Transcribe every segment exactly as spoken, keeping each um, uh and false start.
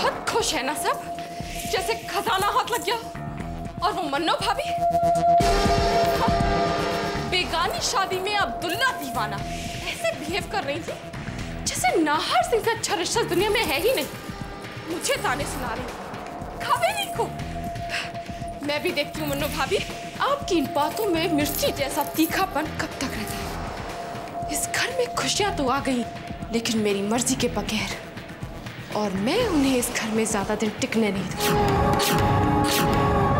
बहुत खुश है ना सब, जैसे खजाना हाथ लग गया। और वो मन्नो भाभी बेगानी शादी में अब्दुल्ला दीवाना ऐसे बिहेव कर रही थी जैसे नाहर सिंह से अच्छा रिश्ता दुनिया में है ही नहीं। मुझे ताने सुना रही खावेरी को। मैं भी देखती हूँ मन्नो भाभी, आपकी इन बातों में मिर्ची जैसा तीखापन कब तक रहता है। इस घर में खुशियां तो आ गई, लेकिन मेरी मर्जी के बगैर, और मैं उन्हें इस घर में ज्यादा दिन टिकने नहीं दूंगी।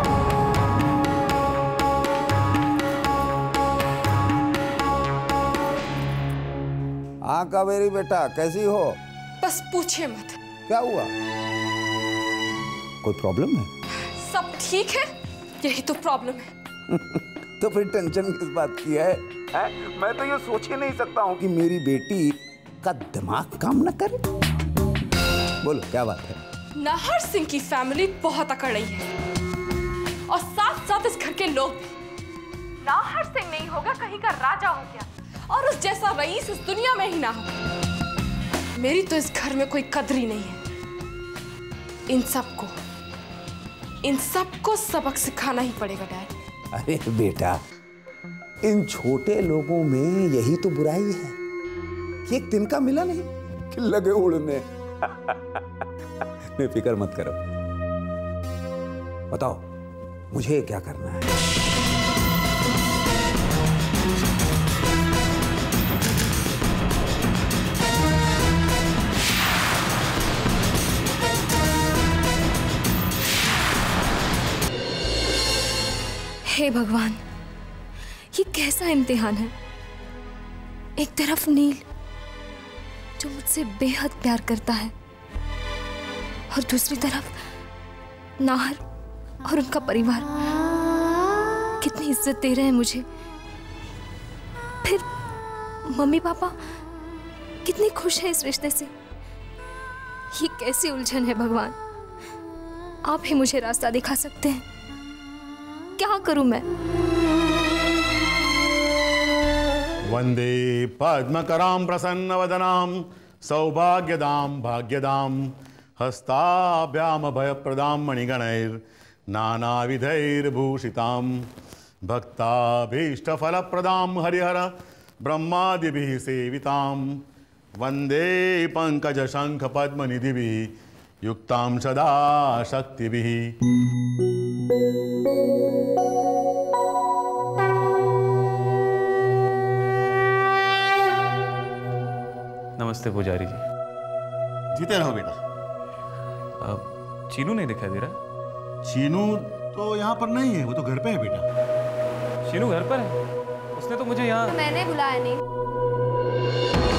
हाँ कावेरी बेटा, कैसी हो? बस पूछिए मत। क्या हुआ? कोई प्रॉब्लम है? सब ठीक है, यही तो प्रॉब्लम है। तो फिर टेंशन किस बात की है? है? मैं तो ये सोच ही नहीं सकता हूँ कि मेरी बेटी का दिमाग काम न करे। बोलो क्या बात है? नाहर सिंह की फैमिली बहुत अकड़ रही है, और साथ साथ इस घर के लोग भी। नाहर सिंह नहीं होगा कहीं का राजा हो गया, और उस जैसा रईस इस दुनिया में ही ना हो। मेरी तो इस घर में कोई कदर ही नहीं है। इन सबको इन सबको सबक सिखाना ही पड़ेगा डैड। अरे बेटा, इन छोटे लोगों में यही तो बुराई है कि एक दिन का मिला नहीं कि लगे उड़ने। नहीं, फिक्र मत करो। बताओ मुझे क्या करना है? हे भगवान, ये कैसा इम्तिहान है। एक तरफ नील जो मुझसे बेहद प्यार करता है, और दूसरी तरफ नाहर और उनका परिवार कितनी इज्जत दे रहे हैं मुझे। फिर मम्मी पापा कितने खुश हैं इस रिश्ते से। ये कैसी उलझन है भगवान, आप ही मुझे रास्ता दिखा सकते हैं। क्या करूं मैं? वंदे पद्मकरां प्रसन्नवदनां सौभाग्यदां भाग्यदां हस्ताभ्याम अभयप्रदां मणिगणैर् नानाविधैर्भूषितां भक्ताभीष्टफलप्रदां हरिहर ब्रह्मादिभिः सेवितां वंदे पंकजशंख पद्मनिधिभिः युक्तां सदा शक्तिभिः। नमस्ते पुजारी जी। जीते रहो बेटा। अब चीनू नहीं दिखाई दे रहा। चीनू तो यहाँ पर नहीं है, वो तो घर पे है बेटा। चीनू घर पर है? उसने तो मुझे यहाँ मैंने बुलाया नहीं।